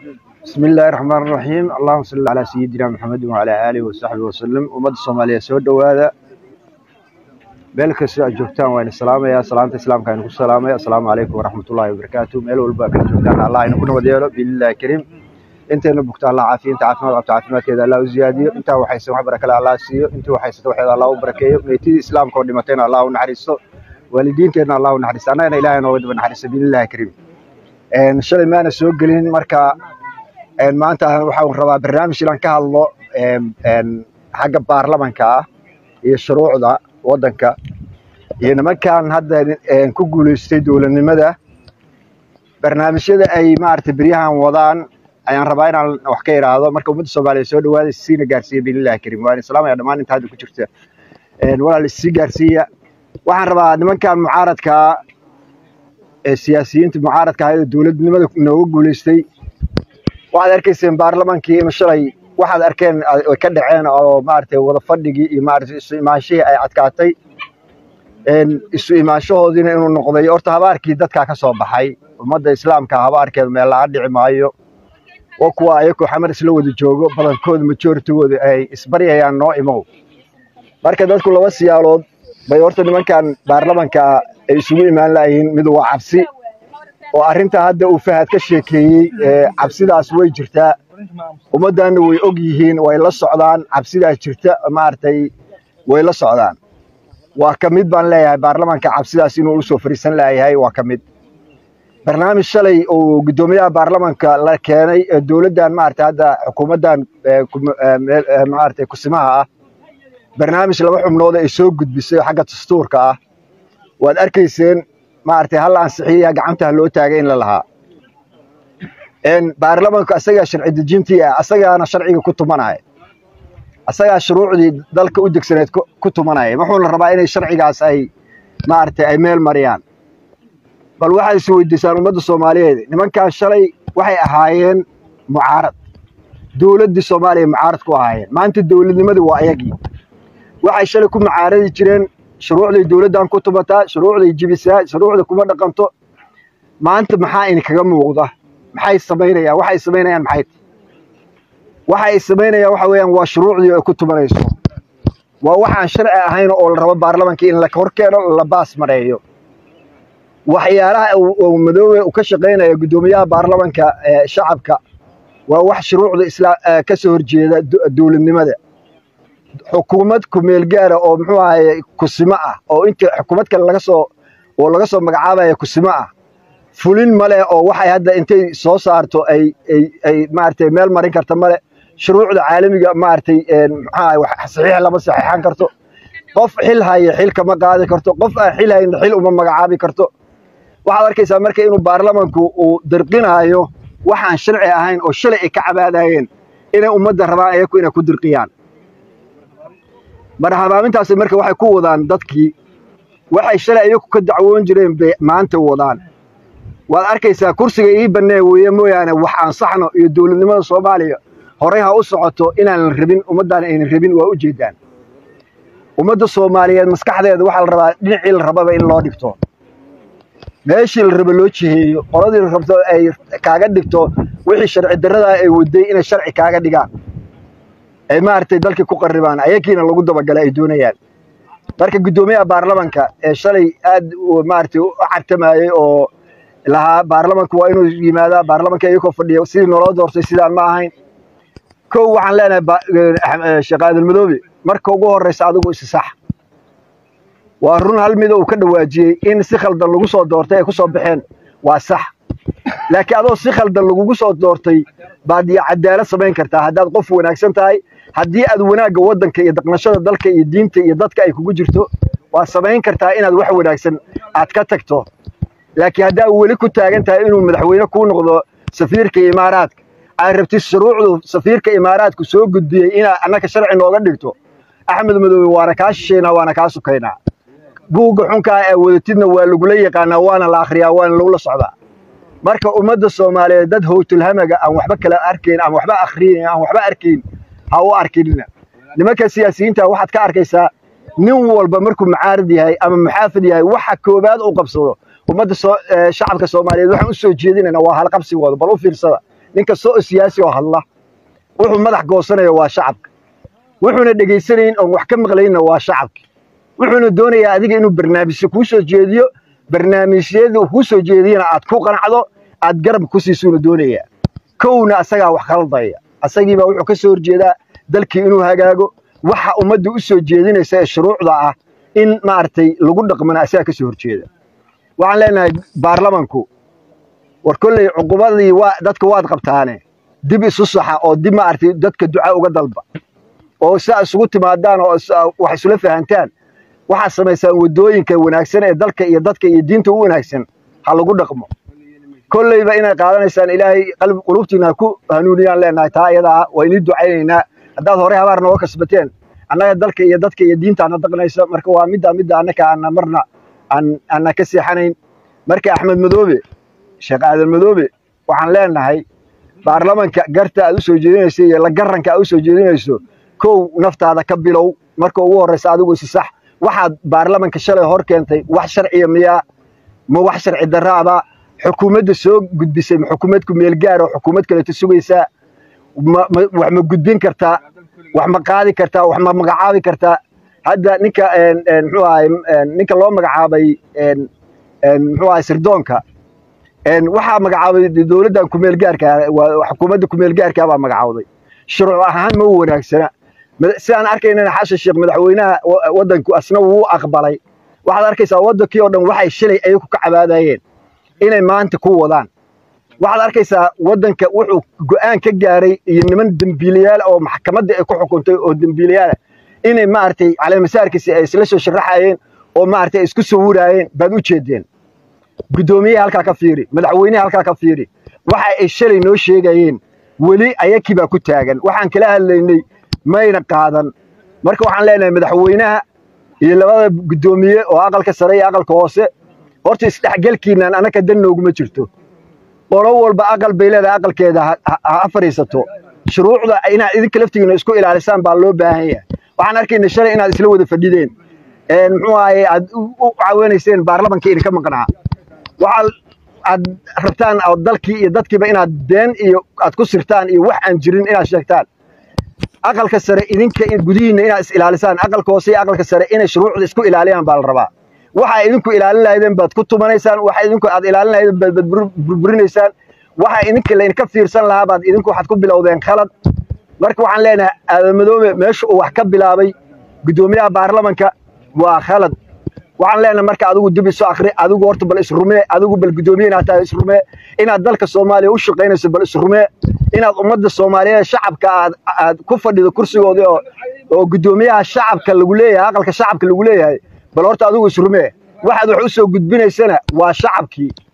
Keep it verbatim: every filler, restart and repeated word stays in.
بسم الله الرحمن الرحيم. اللهم صل على سيدنا محمد وعلى آله وصحبه وسلم. ومد الصومالية سود وهذا بلك جوجتان وين السلام يا سلامة السلام كان السلام يا السلام عليكم ورحمة الله وبركاته. ميلو الباك جوجتان الله ينكون ودياله بالله كريم. أنت نبكت الله عافية أنت عافية وعافية عافية كذا الله وزيادة أنت وحيس وحبرك الله سيو أنت وحيس توحيد الله وبركيه نيتي إسلام كودمتين الله ونحرسه والدين كنا الله ونحرس أنا أنا إله نود ونحرس بالله كريم. إن شاء الله ما نسوق قلين مركا إن ما أنت وحاول ربع برنامج لان كهالله إن حاجة بارلمان كا يشروع ذا وضنك يعني ما كان هذا إن كوجل استديو لأن ماذا برنامج هذا أي ما اعتبريها وضعن أيان ربعين على وحكي هذا مركب مد الصومالي سود وهذا السين جارسية بالله كريم وعلى السلام يا دمان أنت هذا كشرته ولا السين جارسية waxaan rabaa nimankan mucaaradka ee siyaasiyiinta mucaaradka ah ee dawladnimada noogu guuleystay waxaad arkayseen baarlamaankii in shalay waxaad arkeen ay ka dhaceen oo maartay wada fadhigii iyo maartay isu imaanshihii ay adkaatay een isu imaanshahoodina inuu noqday horta habaarkii dadka ka soo baxay ummadda islaamka habaarkeed meel la dhici maayo oo kuwa ayako xamar isla wada joogo badankooda majority-gooda ay isbariyayaan noo imow marka dadku laba siyaalood bay horta nimankan baarlamaanka ay isugu imaan laayeen mid waa cabsi oo arinta hadda uu Fahad ka sheekeeyay cabsidaas way jirtaa ummadana way og yihiin way la socdaan cabsidaas jirta maartay way la socdaan waa kamid baan leeyahay baarlamaanka cabsidaas inuu u soo fariisan laayahay waa kamid barnaamij shalay oo gudoomiyaha baarlamaanka la keenay dawladdan maartay hadda xukuumaddan maartay kusimaha ah barnaamij laba xubnood ay soo gudbisay xagga dastuurka ah waad arkayseen maartay hal ansixiya gacanta loo taagay in la lahaa in baarlamaanku asaga sharci dejintii asagaana sharciga ku tumanay asaga shuruucdii dalka u degsaneed ku tumanay wuxuu la rabaa inay sharcigaas ay maartay ay meel mariyaan bal waxa ay soo weydiisaan ummadda Soomaaliyeed nimankan shalay waxay ahaayeen mucaarad dawladda Soomaaliya mucaarad ku ahaayeen maanta dawladnimadu waa ayagii waxay shalay ku macaaradi jireen shuruucda dawladdan ku tubata shuruucda jibisaa shuruucda kuma dhaqanto maanta maxaa in kaga muuqda maxay sameynayaan waxay sameynayaan maxay waxay sameynayaan waxa weeyaan waa shuruucdii ay ku tubanayso waa waxaan sharci ahayn oo la rabo baarlamaanka in la horkeeno la baas mareeyo waxyaalaha uu madoobe u ka shaqeynaya gudoomiyaha baarlamaanka shacabka waa wax shuruucda islaam ka soo horjeeda dawladnimada xukuumad ku meel gaar ah oo muxuu ahaay kusima ah oo inta xukuumad kale laga soo oo laga soo magacaabayo kusima ah fulin male oo waxay hadda intay soo saarto ay ay ay maartay meel marin karta male shuruucda caalamiga maartay maxaa wax saxiix lama saxiixan karto qof xil haya xil kama qaadi karto qof aan xil hayn xil uma magacaabi karto waxaad arkaysaa markay inuu baarlamaanku uu dirqinayo waxaan sharci ahayn oo shalay ay ka cabaadayeen inay ummadda rabaan ayagu inay ku dirqiyaan marxabaamintaas marka waxay ku wadaan dadkii waxay shalay ayagu ka dacwoon jireen maanta wadaan waad arkaysaa kursiga ii banee weeye mooyaane wax aan saxno iyo dawladnimada Soomaaliya horey ha u socoto inaan rabin ummaddan aynan rabin waa u jeedaan ummadda Soomaaliyeed maskaxdeeda waxa la rabaa dhinacii la rababa in loo dhigto meeshii la rabo loo jiheeyo qoladii rabto ay kaaga dhigto wixii sharci darrada ay waday inay sharci kaaga dhigaan ay maartay dalka ku qarribaan ayakiina lagu dabagalay ay doonayaan marka gudoomiyaha baarlamaanka ee shalay aad maartay u cabtamayay oo laha baarlamaanku waa inuu yimaado baarlamaanka ayagoo fadhiyo sidii nolol doortay sidaan ma ahayn koow waxaan leenahay shaqaadil madoobe marka ugu horeysa adigu is sax waa run hal mid oo ka dhawaajiyay in si khaldan lagu soo doortay ay ku soo baxeen waa sax laakiin adoo si khaldan lagu soo doortay baad iyo cadaalad sameyn kartaa haddaad qof wanaagsan tahay haddii aad wanaagga waddanka iyo dhaqnashada dalka iyo diinta iyo dadka ay kugu jirto waa sameyn kartaa inaad wax wanaagsan aad ka tagto laakiin haddaa weli ku taagan tahay inuu madaxweyne ku noqdo safiirka imaaraadka ay rabtay shuruucdu safiirka imaaraadku soo gudbiyay ina annaka sharci nooga dhigto axmed madoobe waana kaa shisheynaa waana kaa sukaynaa buugga xunka ee wadatidna waa lagula yaqaanaa waana la akhriyaa waana lagula socdaa marka ummadda Soomaaliyeed dad howtul hamaga aan waxba kala arkayn aan waxba akhriin aan waxba arkayn ha u arkina nimanka siyaasiyiinta waxaad ka arkaysaa nin walba markuu mucaarad yahay ama muxaafid yahay waxa koobaad uu qabsado ummadda shacabka Soomaaliyeed waxaan u soo jeedinayna waa hal qabsigooda bal u fiirsada ninka soo siyaasi oo hadla wuxuu madax goosanayo waa shacabka wuxuuna dhageysanayn oo wax ka maqlayna waa shacabka wuxuuna doonayaa adiga inuu barnaamij ku soo jeediyo barnaamijyada ku soo jeediyana aad ku qanacdo aad garab ku siisuuna doonayaa kowna asaga wax khaldaya asagiiba wuxuu ka soo horjeedaa dalkii inuu hagaago waxa ummadda u soo jeedinaysa shuruucda ah in maartay lagu dhaqmana asaga ka soo horjeeda waxaan leenahay baarlamanku war kullay cuqubadii waa dadka waad qabtaane dib isu saxa oo dib maartay dadka duca uga dalba oo saa isugu timaadaan oo wax isula fahantaan waxa sameeysan wadooyinka wanaagsan ee dalka iyo dadka iyo diinta u wanaagsan ha lagu dhaqmo kullayba inay qaadanaysaan ilaahay qalb qulubtiina ku hanuuniyaan leenahay taa iyada way ni ducaynayna hadaad hore habaar noo kasbateen annaga dalka iyo dadka iyo diinta aan dhaqnayso marka waa mid mid annaka aan marna aan aan ka seexanayn marka Axmed Madoobe Sheekh Aadan Madoobe waxaan leenahay baarlamanka garta aad u soo jeedinayso iyo la garanka aad u soo jeedinayso kow naftaada ka bilow marka ugu horeysa adigu si sax waxaad baarlamanka shalay hor keentay wax sharci miya ma wax sharci darraaba xukuumadda soo gudbisay xukuumadku meel gaar oo xukuumad kale ta sugaysa wax ma gudbin kartaa wax ma qaadi kartaa wax ma magacaabi kartaa hadda ninka een muxuu ahay ninka loo magacaabay een een muxuu ahay sirdoonka een waxa magacaabay dawladda ku meel gaarka xukuumadda ku meel gaarka baa magacaaday shuruuc ahaan ma wanaagsana sidaan arkaynaa xasha sheekh madaxweynaha wadanku asna wuu aqbalay waxaad arkaysaa wadankii oo dhan waxay shilay ay ku cabaadayeen inay maanta ku wadaan waxaad arkaysaa wadanka wuxuu go'aan ka gaaray iyo niman dambiilayaal oo maxkamadda ay ku xukuntay oo dambiilayaal inay maartay calaamasaarkiisa ay isla soo sharaxayeen oo maartay isku soo wuraayeen baad u jeedeen gudoomiyaha halka ka fiiri madaxweynaha halka ka fiiri waxa ay shalay noo sheegayeen wali ayakii baa ku taagan waxaan kala hadlaynay mayna qaadan marka waxaan leenahay madaxweynaha iyo labada gudoomiye oo aqalka sare iyo aqalka hoose horta isdhaxgalkiina anaka dan nooguma jirto qolo walba aqal beelada aqalkeeda ha fariisato shuruucda inaad idinka laftigiina isku ilaalisaan baa loo baahan yahay waxaan arkaynaa shalay inaad isla wada fadhideen een muxuu ahay aad u caawinayseen baarlamanka in ka maqnaa waxa aad rabtaan oo dalkii iyo dadkiiba inaad been iyo aad ku sirtaan iyo wax aan jirin inaad sheegtaan aqalka sare idinka gudihiina inaad is ilaalisaan aqalka hoose aqalka sare inay shuruucda isku ilaaliyaan baa la rabaa waxa idinku ilaalin lahaydeen baad ku tumanaysaan waxa idinku aad ilaalin lahaydeen baad burburinaysaan waxa idinka leen ka fiirsan lahaa baad idinku waxaad ku bilowdeen khalad marka waxaan leenahay Aadan Madoobe meesha uu wax ka bilaabay gudoomiyaha baarlamanka waa khalad waxaan leenahay marka adigu dib isu akhri adigu horta bal isrumee adigu bal gudoomiyaha taa isrumee inaad dalka Soomaaliya u shaqeynayso bal isrumee inaad ummadda Soomaaliyeed shacabka aad ku fadhido kursigooda oo gudoomiyaha shacabka lagu leeyahay aqalka shacabka lagu leeyahay bal horta adigu isrumee waxaad wax u soo gudbinaysana waa shacabkii